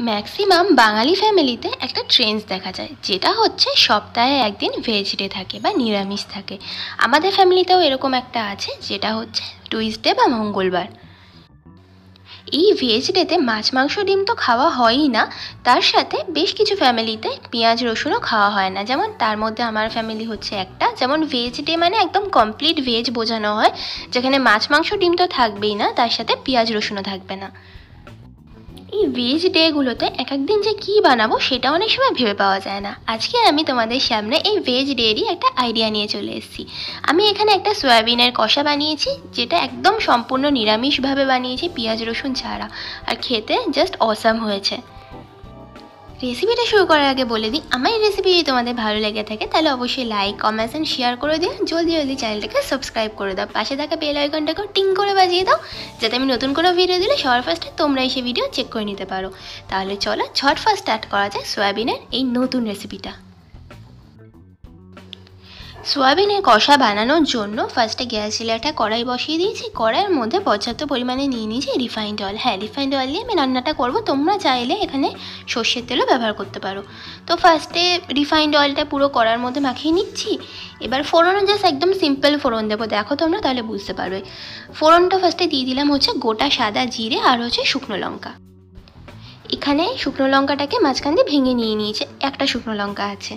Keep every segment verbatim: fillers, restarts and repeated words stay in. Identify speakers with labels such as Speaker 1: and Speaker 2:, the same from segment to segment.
Speaker 1: Maximum বাঙালি ফ্যামিলিতে একটা Trends দেখা যায়, যেটা হচ্ছে সপ্তাহে একদিন ভেজ ডে থাকে বা নিরামিষ থাকে। আমাদের ফ্যামিলিতেও এরকম একটা আছে, যেটা হচ্ছে টুইসডে বা মঙ্গলবার। এই ভেজ ডেতে মাছ মাংস ডিম তো খাওয়া হয়ই না, তার সাথে বেশ কিছু ফ্যামিলিতে পেঁয়াজ রসুনও খাওয়া হয় না। যেমন তার মধ্যে আমার ফ্যামিলি হচ্ছে একটা। যেমন ভেজ ডে মানে একদম কমপ্লিট ভেজ বোঝানো হয়, যেখানে মাছ মাংস ডিম তো থাকবেই না, তার সাথে পেঁয়াজ রসুনও থাকবে না। এই ভেজ ডেগুলোতে এক এক দিন যে কী বানাবো সেটা অনেক সময় ভেবে পাওয়া যায় না। আজকে আমি তোমাদের সামনে এই ভেজ ডেরই একটা আইডিয়া নিয়ে চলে এসেছি। আমি এখানে একটা সয়াবিনের কষা বানিয়েছি, যেটা একদম সম্পূর্ণ নিরামিষভাবে বানিয়েছি, পেঁয়াজ রসুন ছাড়া, আর খেতে জাস্ট অসাম হয়েছে। রেসিপিটা শুরু করার আগে বলে দিই, আমার এই রেসিপি যদি তোমাদের ভালো লেগে থাকে তাহলে অবশ্যই লাইক কমেন্টস অ্যান্ড শেয়ার করে দিও। জলদি জলদি চ্যানেলটাকে সাবস্ক্রাইব করে দাও, পাশে থাকা বেল আইকনটাকেও টিং করে বাজিয়ে দাও, যাতে আমি নতুন কোনো ভিডিও দিলে সবার ফার্স্টে তোমরা এসে ভিডিও চেক করে নিতে পারো। তাহলে চলো ঝটফট স্টার্ট করা যায় সয়াবিনের এই নতুন রেসিপিটা। সোয়াবিনের কষা বানানোর জন্য ফার্স্টে গ্যাস চুলাটা কড়াই বসিয়ে দিয়েছি। কড়াইয়ের মধ্যে পর্যাপ্ত পরিমাণে নিয়ে নিয়েছি রিফাইন্ড অয়েল। হ্যাঁ, রিফাইন্ড অয়েল দিয়ে আমি রান্নাটা করব, তোমরা চাইলে এখানে সর্ষের তেলও ব্যবহার করতে পারো। তো ফার্স্টে রিফাইন্ড অয়েলটা পুরো কড়ার মধ্যে মাখিয়ে নিচ্ছি। এবার ফোড়নও জাস্ট একদম সিম্পল ফোড়ন দেবো, দেখো তোমরা তাহলে বুঝতে পারবে। ফোড়নটা ফার্স্টে দিয়ে দিলাম হচ্ছে গোটা সাদা জিরে আর হচ্ছে শুকনো লঙ্কা। এখানে শুকনো লঙ্কাটাকে মাঝখান দিয়ে ভেঙে নিয়ে নিয়েছে, একটা শুকনো লঙ্কা আছে।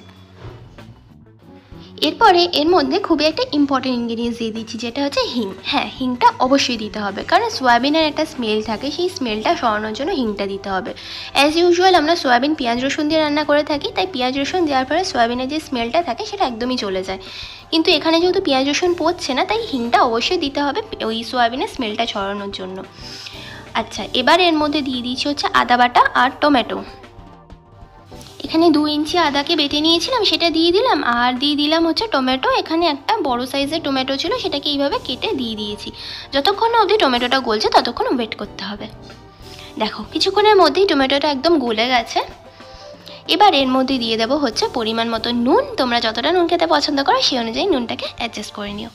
Speaker 1: এরপরে এর মধ্যে খুবই একটা ইম্পর্টেন্ট ইনগ্রিডিয়েন্টস দিয়ে দিচ্ছি, যেটা হচ্ছে হিং। হ্যাঁ, হিংটা অবশ্যই দিতে হবে, কারণ সোয়াবিনের একটা স্মেল থাকে, সেই স্মেলটা সরানোর জন্য হিংটা দিতে হবে। অ্যাজ ইউজুয়াল আমরা সোয়াবিন পেঁয়াজ রসুন দিয়ে রান্না করে থাকি, তাই পেঁয়াজ রসুন দেওয়ার পরে সোয়াবিনের যে স্মেলটা থাকে সেটা একদমই চলে যায়। কিন্তু এখানে যেহেতু পেঁয়াজ রসুন পড়ছে না, তাই হিংটা অবশ্যই দিতে হবে ওই সোয়াবিনের স্মেলটা ছড়ানোর জন্য। আচ্ছা, এবার এর মধ্যে দিয়ে দিচ্ছি হচ্ছে আদা বাটা আর টমেটো। এখানে দু ইঞ্চি আদাকে বেটে নিয়েছিলাম, সেটা দিয়ে দিলাম। আর দিয়ে দিলাম হচ্ছে টমেটো। এখানে একটা বড় সাইজের টমেটো ছিল, সেটাকে এইভাবে কেটে দিয়ে দিয়েছি। যতক্ষণ না অবধি টমেটোটা গলছে ততক্ষণ ওয়েট করতে হবে। দেখো কিছুক্ষণের মধ্যেই টমেটোটা একদম গলে গেছে। এবার এর মধ্যে দিয়ে দেবো হচ্ছে পরিমাণ মতো নুন। তোমরা যতটা নুন খেতে পছন্দ করো সেই অনুযায়ী নুনটাকে অ্যাডজাস্ট করে নিও।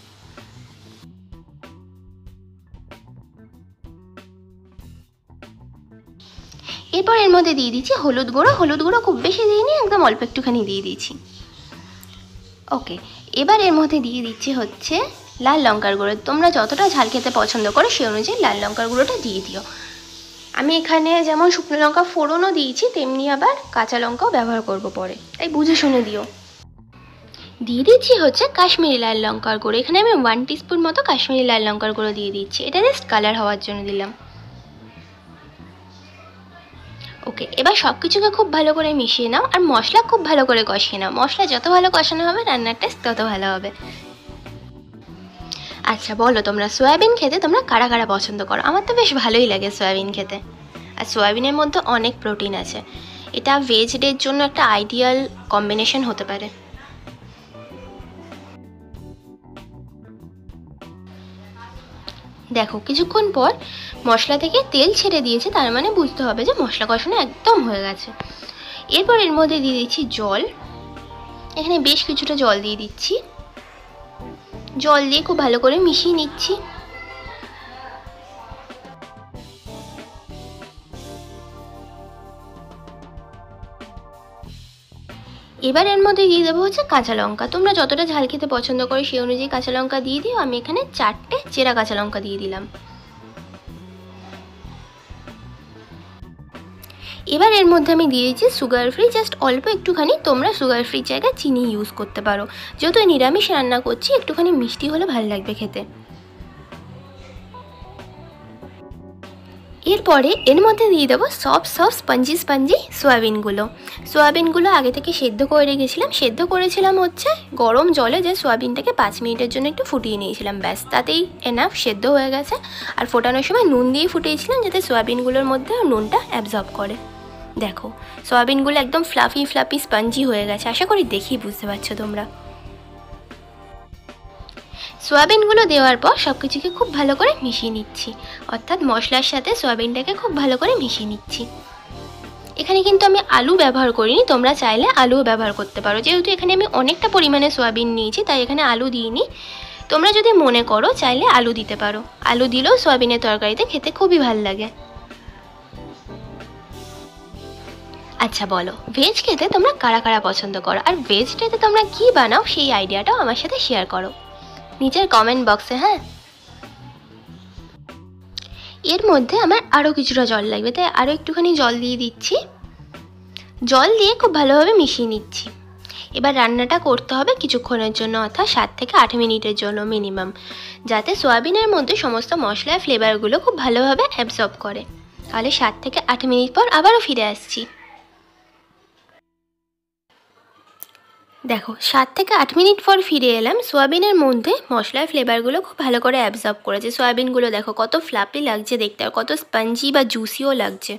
Speaker 1: এরপর এর মধ্যে দিয়ে দিচ্ছি হলুদ গুঁড়ো। হলুদ গুঁড়ো খুব বেশি দিইনি, একদম অল্প একটুখানি দিয়ে দিয়েছি। ওকে, এবার এর মধ্যে দিয়ে দিচ্ছি হচ্ছে লাল লঙ্কার গুঁড়ো। তোমরা যতটা ঝাল খেতে পছন্দ করো সেই অনুযায়ী লাল লঙ্কার গুঁড়োটা দিয়ে দিও। আমি এখানে যেমন শুকনো লঙ্কা ফোড়নও দিয়েছি, তেমনি আবার কাঁচা লঙ্কাও ব্যবহার করব পরে, তাই বুঝে শুনে দিও। দিয়ে দিচ্ছি হচ্ছে কাশ্মীরি লাল লঙ্কার গুঁড়ো। এখানে আমি ওয়ান টিস্পুন মতো কাশ্মীরি লাল লঙ্কার গুঁড়ো দিয়ে দিচ্ছি, এটা জাস্ট কালার হওয়ার জন্য দিলাম। ওকে, এবার সব কিছুকে খুব ভালো করে মিশিয়ে নাও, আর মশলা খুব ভালো করে কষিয়ে নাও। মশলা যত ভালো কষানো হবে রান্নার টেস্ট তত ভালো হবে। আচ্ছা বলো, তোমরা সয়াবিন খেতে তোমরা কারা কারা পছন্দ করো? আমার তো বেশ ভালোই লাগে সয়াবিন খেতে। আর সয়াবিনের মধ্যে অনেক প্রোটিন আছে, এটা ভেজ ডের জন্য একটা আইডিয়াল কম্বিনেশন হতে পারে। দেখো কিছুক্ষণ পর মশলা থেকে তেল ছেড়ে দিয়েছে, তার মানে বুঝতে হবে যে মশলা কষানো একদম হয়ে গেছে। এরপর এর মধ্যে দিয়ে দিচ্ছি জল। এখানে বেশ কিছুটা জল দিয়ে দিচ্ছি। জল দিয়ে খুব ভালো করে মিশিয়ে নিচ্ছি। এবার এর মধ্যে দিয়ে দেবো হচ্ছে কাঁচা লঙ্কা। তোমরা যতটা ঝাল খেতে পছন্দ করো সেই অনুযায়ী কাঁচা লঙ্কা দিয়ে দিও। আমি এখানে চারটে চেরা কাঁচা লঙ্কা দিয়ে দিলাম। এবার এর মধ্যে আমি দিয়ে দিচ্ছি সুগার ফ্রি, জাস্ট অল্প একটুখানি। তোমরা সুগার ফ্রি জায়গায় চিনি ইউজ করতে পারো, যেহেতু নিরামিষ রান্না করছি একটুখানি মিষ্টি হলে ভালো লাগবে খেতে। এরপরে এর মধ্যে দিয়ে দেবো সফট সফট স্পঞ্জি স্পঞ্জি সোয়াবিনগুলো। সোয়াবিনগুলো আগে থেকে সেদ্ধ করে রেখেছিলাম। সেদ্ধ করেছিলাম হচ্ছে গরম জলে, যে সোয়াবিনটাকে পাঁচ মিনিটের জন্য একটু ফুটিয়ে নিয়েছিলাম, ব্যাস তাতেই এনাফ সেদ্ধ হয়ে গেছে। আর ফোটানোর সময় নুন দিয়ে ফুটিয়েছিলাম, যাতে সোয়াবিনগুলোর মধ্যে নুনটা অ্যাবজর্ব করে। দেখো সোয়াবিনগুলো একদম ফ্লাফি ফ্লাফি স্পঞ্জি হয়ে গেছে, আশা করি দেখেই বুঝতে পারছো তোমরা। সোয়াবিনগুলো দেওয়ার পর সব কিছুকে খুব ভালো করে মিশিয়ে নিচ্ছি, অর্থাৎ মশলার সাথে সোয়াবিনটাকে খুব ভালো করে মিশিয়ে নিচ্ছি। এখানে কিন্তু আমি আলু ব্যবহার করিনি, তোমরা চাইলে আলুও ব্যবহার করতে পারো। যেহেতু এখানে আমি অনেকটা পরিমাণে সোয়াবিন নিয়েছি, তাই এখানে আলু দিইনি। তোমরা যদি মনে করো চাইলে আলু দিতে পারো, আলু দিলেও সোয়াবিনের তরকারিতে খেতে খুবই ভালো লাগে। আচ্ছা বলো, ভেজ খেতে তোমরা কারা কারা পছন্দ করো, আর ভেজ ডেতে তোমরা কি বানাও সেই আইডিয়াটাও আমার সাথে শেয়ার করো নিচের কমেন্ট বক্সে। হ্যাঁ, এর মধ্যে আমার আরও কিছুটা জল লাগবে, তাই আরও একটুখানি জল দিয়ে দিচ্ছি। জল দিয়ে খুব ভালোভাবে মিশিয়ে নিচ্ছি। এবার রান্নাটা করতে হবে কিছুক্ষণের জন্য, অর্থাৎ সাত থেকে আট মিনিটের জন্য মিনিমাম, যাতে সয়াবিনের মধ্যে সমস্ত মশলা ফ্লেভারগুলো খুব ভালোভাবে অ্যাবজর্ব করে। তাহলে সাত থেকে আট মিনিট পর আবারও ফিরে আসছি। দেখো, সাত থেকে আট মিনিট পর ফিরে এলাম। সয়াবিনের মধ্যে মশলার ফ্লেভারগুলো খুব ভালো করে অ্যাবজর্ব করেছে। সয়াবিনগুলো দেখো কত ফ্লাপি লাগছে দেখতে, আর কত স্পঞ্জি বা জুসিও লাগছে।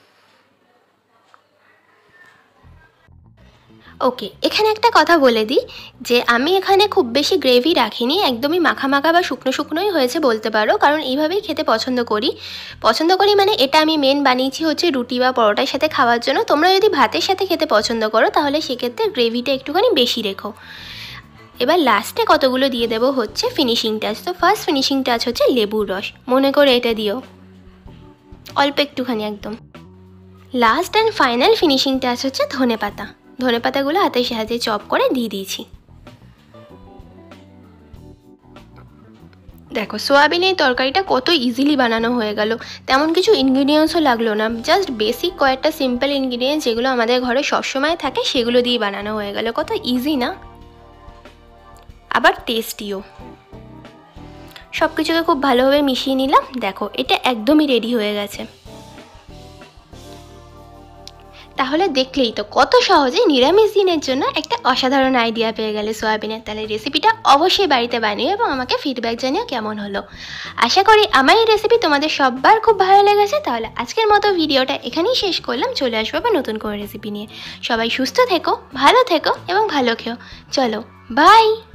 Speaker 1: ওকে, এখানে একটা কথা বলে দিই যে আমি এখানে খুব বেশি গ্রেভি রাখিনি, একদমই মাখা মাখা বা শুকনো শুকনোই হয়েছে বলতে পারো, কারণ এইভাবেই খেতে পছন্দ করি। পছন্দ করি মানে এটা আমি মেন বানিয়েছি হচ্ছে রুটি বা পরোটার সাথে খাওয়ার জন্য। তোমরা যদি ভাতের সাথে খেতে পছন্দ করো তাহলে সেক্ষেত্রে গ্রেভিটা একটুখানি বেশি রেখো। এবার লাস্টে কতগুলো দিয়ে দেবো হচ্ছে ফিনিশিং টাচ। তো ফার্স্ট ফিনিশিং টাচ হচ্ছে লেবুর রস, মনে করে এটা দিও অল্প একটুখানি একদম। Last and final finishing touch হচ্ছে ধনে পাতা। ধনে পাতাগুলো হাতের সাহায্যে চপ করে দিয়ে দিয়েছি। দেখো, সোয়াবিনের তরকারিটা কত ইজিলি বানানো হয়ে গেল, তেমন কিছু ইনগ্রিডিয়েন্টসও লাগলো না, জাস্ট বেসিক কয়েকটা সিম্পল ইনগ্রিডিয়েন্টস যেগুলো আমাদের ঘরে সবসময় থাকে সেগুলো দিয়ে বানানো হয়ে গেল। কত ইজি না, আবার টেস্টিও। সব কিছুকে খুব ভালোভাবে মিশিয়ে নিলাম। দেখো, এটা একদমই রেডি হয়ে গেছে। তাহলে দেখলেই তো কত সহজে নিরামিষ দিনের জন্য একটা অসাধারণ আইডিয়া পেয়ে গেলে সোয়াবিনের। তাহলে রেসিপিটা অবশ্যই বাড়িতে বানিও এবং আমাকে ফিডব্যাক জানিও কেমন হলো। আশা করি আমার এই রেসিপি তোমাদের সবার খুব ভালো লেগেছে। তাহলে আজকের মতো ভিডিওটা এখানেই শেষ করলাম। চলে আসবো আবার নতুন করে রেসিপি নিয়ে। সবাই সুস্থ থেকো, ভালো থেকো এবং ভালো খেও। চলো, বাই।